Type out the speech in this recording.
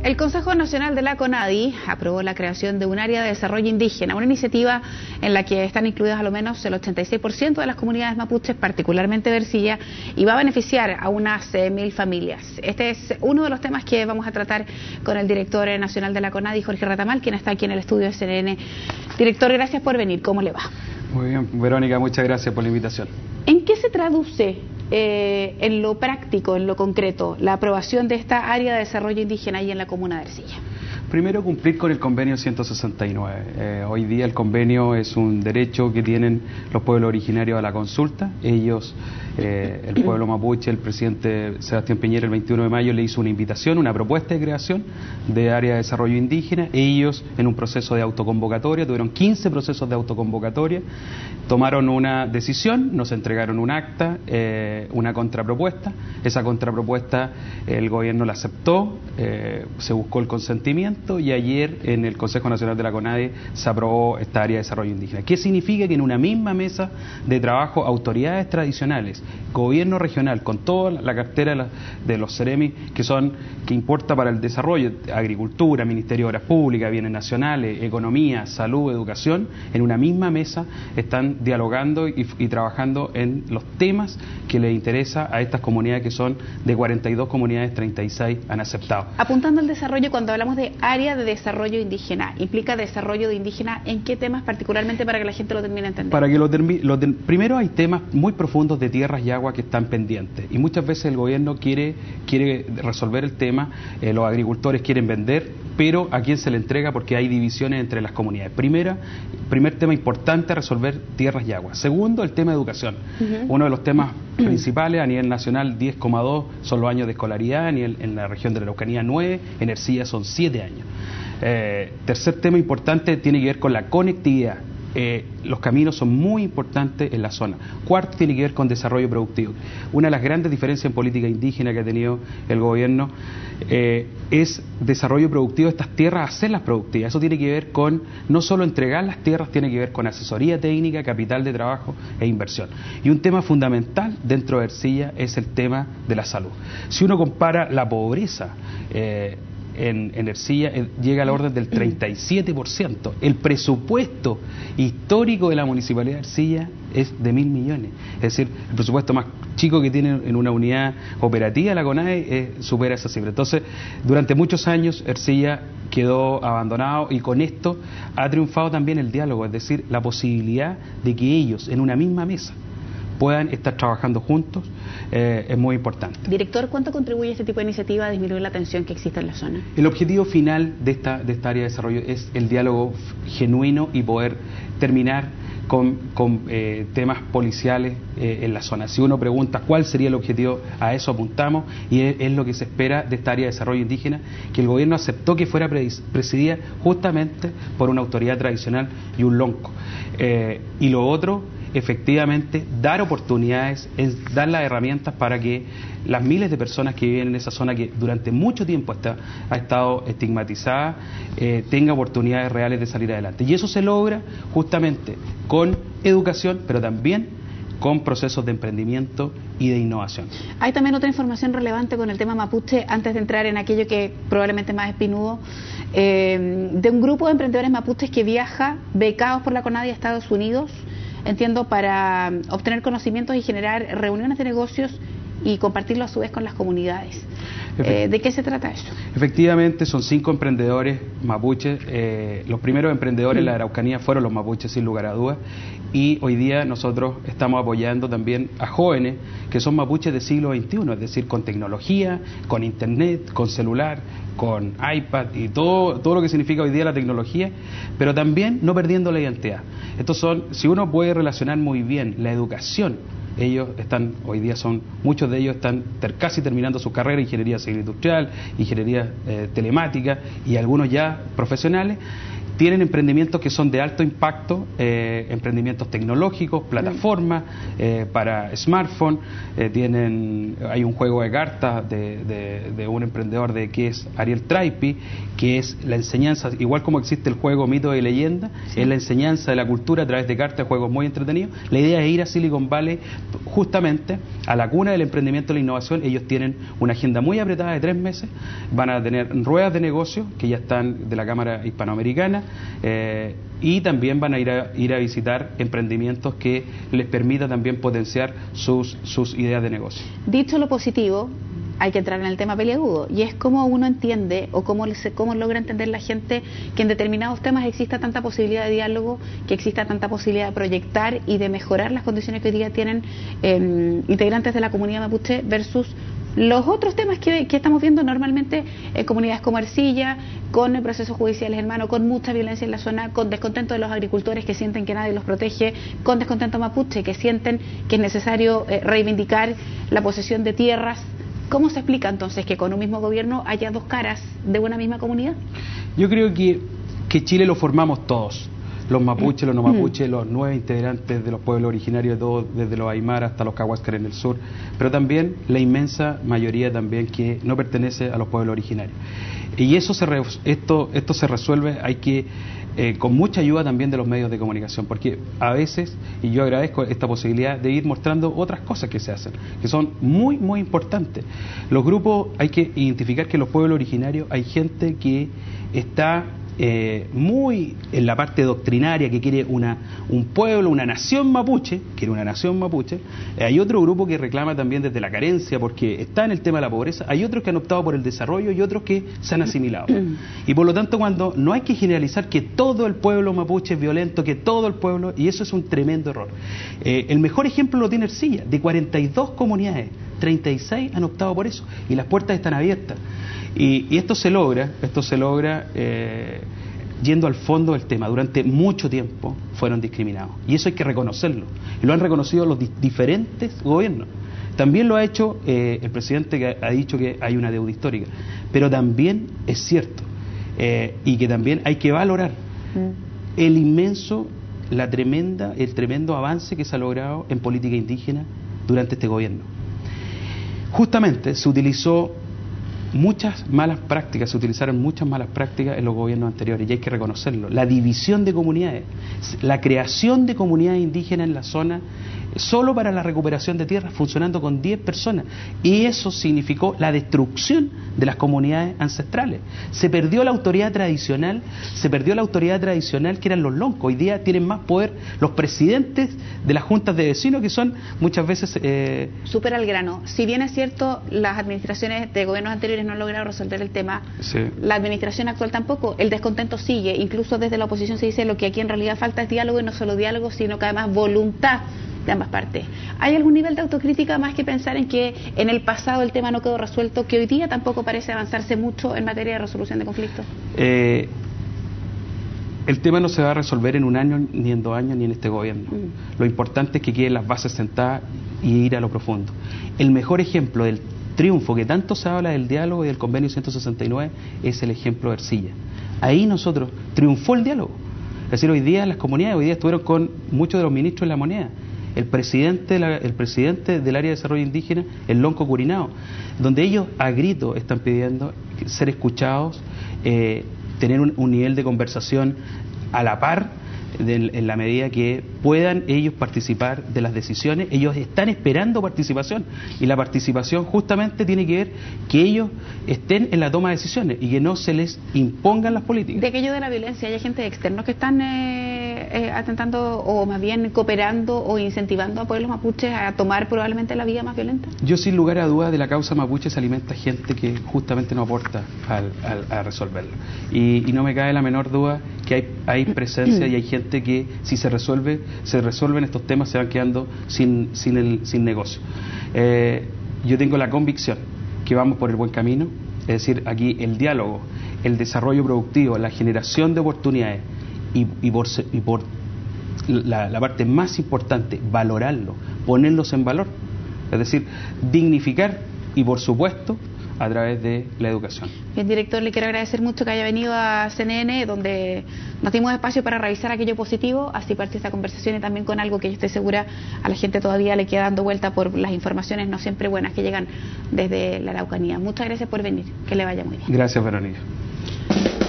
El Consejo Nacional de la CONADI aprobó la creación de un área de desarrollo indígena, una iniciativa en la que están incluidas a lo menos el 86% de las comunidades mapuches, particularmente de Ercilla, y va a beneficiar a unas 1000 familias. Este es uno de los temas que vamos a tratar con el director nacional de la CONADI, Jorge Retamal, quien está aquí en el estudio de CNN. Director, gracias por venir. ¿Cómo le va? Muy bien, Verónica, muchas gracias por la invitación. ¿En qué se traduce en lo práctico, en lo concreto, la aprobación de esta área de desarrollo indígena ahí en la comuna de Ercilla? Primero, cumplir con el convenio 169. Hoy día el convenio es un derecho que tienen los pueblos originarios a la consulta. Ellos, el pueblo mapuche, el presidente Sebastián Piñera el 21 de mayo le hizo una invitación, una propuesta de creación de área de desarrollo indígena. Ellos, en un proceso de autoconvocatoria, tuvieron 15 procesos de autoconvocatoria, tomaron una decisión, nos entregaron un acta, una contrapropuesta. Esa contrapropuesta el gobierno la aceptó, se buscó el consentimiento, y ayer en el Consejo Nacional de la CONADI se aprobó esta área de desarrollo indígena. ¿Qué significa? Que en una misma mesa de trabajo autoridades tradicionales, gobierno regional, con toda la cartera de los CEREMI que importa para el desarrollo, agricultura, Ministerio de Obras Públicas, bienes nacionales, economía, salud, educación, en una misma mesa están dialogando y trabajando en los temas que les interesa a estas comunidades, que son de 42 comunidades, 36 han aceptado. Apuntando al desarrollo, cuando hablamos de área de desarrollo indígena, ¿implica desarrollo de indígena en qué temas particularmente para que la gente lo termine de entender? Para que primero hay temas muy profundos de tierras y agua que están pendientes, y muchas veces el gobierno quiere resolver el tema, los agricultores quieren vender, pero ¿a quién se le entrega? Porque hay divisiones entre las comunidades. Primer tema importante, resolver tierras y agua. Segundo, el tema de educación. Uno de los temas principales a nivel nacional, 10,2 son los años de escolaridad, en la región de la Araucanía 9, en Ercilla son 7 años. Tercer tema importante tiene que ver con la conectividad. Los caminos son muy importantes en la zona. Cuarto, tiene que ver con desarrollo productivo. Una de las grandes diferencias en política indígena que ha tenido el gobierno es desarrollo productivo de estas tierras, hacerlas productivas. Eso tiene que ver con no solo entregar las tierras, tiene que ver con asesoría técnica, capital de trabajo e inversión. Y un tema fundamental dentro de Ercilla es el tema de la salud. Si uno compara la pobreza en Ercilla, llega al orden del 37%. El presupuesto histórico de la Municipalidad de Ercilla es de 1.000 millones. Es decir, el presupuesto más chico que tiene en una unidad operativa la CONADI supera esa cifra. Entonces, durante muchos años Ercilla quedó abandonado, y con esto ha triunfado también el diálogo, es decir, la posibilidad de que ellos en una misma mesa puedan estar trabajando juntos, es muy importante. Director, ¿cuánto contribuye este tipo de iniciativa a disminuir la tensión que existe en la zona? El objetivo final de esta área de desarrollo es el diálogo genuino y poder terminar con temas policiales en la zona. Si uno pregunta cuál sería el objetivo, a eso apuntamos, y es lo que se espera de esta área de desarrollo indígena, que el gobierno aceptó que fuera presidida justamente por una autoridad tradicional y un lonco. Y lo otro, efectivamente, dar oportunidades, dar las herramientas para que las miles de personas que viven en esa zona, que durante mucho tiempo ha estado estigmatizada, tenga oportunidades reales de salir adelante. Y eso se logra justamente con educación, pero también con procesos de emprendimiento y de innovación. Hay también otra información relevante con el tema mapuche, antes de entrar en aquello que probablemente es más espinudo, de un grupo de emprendedores mapuches que viaja becados por la CONADI a Estados Unidos, entiendo, para obtener conocimientos y generar reuniones de negocios y compartirlo a su vez con las comunidades. ¿De qué se trata eso? Efectivamente, son 5 emprendedores mapuches. Los primeros emprendedores en la Araucanía fueron los mapuches, sin lugar a dudas, y hoy día nosotros estamos apoyando también a jóvenes que son mapuches del siglo XXI, es decir, con tecnología, con internet, con celular, con iPad y todo lo que significa hoy día la tecnología, pero también no perdiendo la identidad. Si uno puede relacionar muy bien la educación, hoy día muchos de ellos están casi terminando su carrera, ingeniería civil industrial, ingeniería telemática, y algunos ya profesionales, tienen emprendimientos que son de alto impacto, emprendimientos tecnológicos, plataformas para smartphone, hay un juego de cartas de un emprendedor que es Ariel Traipi, que es la enseñanza, igual como existe el juego Mito y Leyenda, es la enseñanza de la cultura a través de cartas, juegos muy entretenidos. La idea es ir a Silicon Valley, justamente a la cuna del emprendimiento y la innovación. Ellos tienen una agenda muy apretada de 3 meses, van a tener ruedas de negocio que ya están de la Cámara Hispanoamericana, y también van a ir a visitar emprendimientos que les permita también potenciar sus ideas de negocio. Dicho lo positivo, hay que entrar en el tema peliagudo, y es cómo uno entiende o cómo logra entender la gente que en determinados temas exista tanta posibilidad de diálogo, que exista tanta posibilidad de proyectar y de mejorar las condiciones que hoy día tienen integrantes de la comunidad mapuche versus los otros temas que estamos viendo normalmente en comunidades como Ercilla, con procesos judiciales en mano, con mucha violencia en la zona, con descontento de los agricultores que sienten que nadie los protege, con descontento mapuche que sienten que es necesario reivindicar la posesión de tierras. ¿Cómo se explica entonces que con un mismo gobierno haya 2 caras de una misma comunidad? Yo creo que Chile lo formamos todos. Los mapuches, los no mapuches, los 9 integrantes de los pueblos originarios, desde los Aymara hasta los Cahuascar en el sur, pero también la inmensa mayoría también que no pertenece a los pueblos originarios. Y esto se resuelve, con mucha ayuda también de los medios de comunicación, porque a veces, y yo agradezco esta posibilidad de ir mostrando otras cosas que se hacen, que son muy, muy importantes. Los grupos, hay que identificar que en los pueblos originarios hay gente que está muy en la parte doctrinaria, que quiere un pueblo, una nación mapuche, hay otro grupo que reclama también desde la carencia, porque está en el tema de la pobreza, hay otros que han optado por el desarrollo y otros que se han asimilado. Y por lo tanto, cuando no hay que generalizar que todo el pueblo mapuche es violento, que todo el pueblo, y eso es un tremendo error. El mejor ejemplo lo tiene Ercilla, de 42 comunidades, 36 han optado por eso, y las puertas están abiertas. Y esto se logra yendo al fondo del tema. Durante mucho tiempo fueron discriminados, y eso hay que reconocerlo, y lo han reconocido los diferentes gobiernos. También lo ha hecho el presidente, que ha dicho que hay una deuda histórica, pero también es cierto, y que también hay que valorar el tremendo avance que se ha logrado en política indígena durante este gobierno. Justamente se utilizaron muchas malas prácticas en los gobiernos anteriores, y hay que reconocerlo. La división de comunidades, la creación de comunidades indígenas en la zona, solo para la recuperación de tierras, funcionando con 10 personas, y eso significó la destrucción de las comunidades ancestrales. Se perdió la autoridad tradicional que eran los loncos. Hoy día tienen más poder los presidentes de las juntas de vecinos, que son muchas veces... Súper al grano. Si bien es cierto, las administraciones de gobiernos anteriores no han logrado resolver el tema, sí, la administración actual tampoco. El descontento sigue, incluso desde la oposición se dice lo que aquí en realidad falta es diálogo, y no solo diálogo, sino que además voluntad de ambas partes. ¿Hay algún nivel de autocrítica más que pensar en que en el pasado el tema no quedó resuelto, que hoy día tampoco parece avanzarse mucho en materia de resolución de conflictos? El tema no se va a resolver en 1 año, ni en 2 años, ni en este gobierno. Lo importante es que queden las bases sentadas y ir a lo profundo. El mejor ejemplo del triunfo que tanto se habla del diálogo y del convenio 169 es el ejemplo de Ercilla. Ahí nosotros triunfó el diálogo. Es decir, hoy día las comunidades estuvieron con muchos de los ministros de la moneda. El presidente del área de desarrollo indígena, el Lonco Curinao, donde ellos a grito están pidiendo ser escuchados, tener un nivel de conversación a la par, en la medida que puedan ellos participar de las decisiones. Ellos están esperando participación, y la participación justamente tiene que ver que ellos estén en la toma de decisiones y que no se les impongan las políticas. De aquello de la violencia, ¿hay agentes externos que están atentando, o más bien cooperando o incentivando a pueblos mapuches a tomar probablemente la vía más violenta? Yo, sin lugar a dudas, de la causa mapuche se alimenta gente que justamente no aporta a resolverlo, y no me cabe la menor duda que hay presencia y hay gente que, si se resuelven estos temas, se van quedando sin negocio. Yo tengo la convicción que vamos por el buen camino, es decir, aquí el diálogo, el desarrollo productivo, la generación de oportunidades, y por la parte más importante, valorarlo, ponerlos en valor, es decir, dignificar y, por supuesto, a través de la educación. Bien, director, le quiero agradecer mucho que haya venido a CNN, donde nos dimos espacio para revisar aquello positivo, así parte esta conversación y también con algo que yo estoy segura a la gente todavía le queda dando vuelta por las informaciones no siempre buenas que llegan desde la Araucanía. Muchas gracias por venir, que le vaya muy bien. Gracias, Verónica.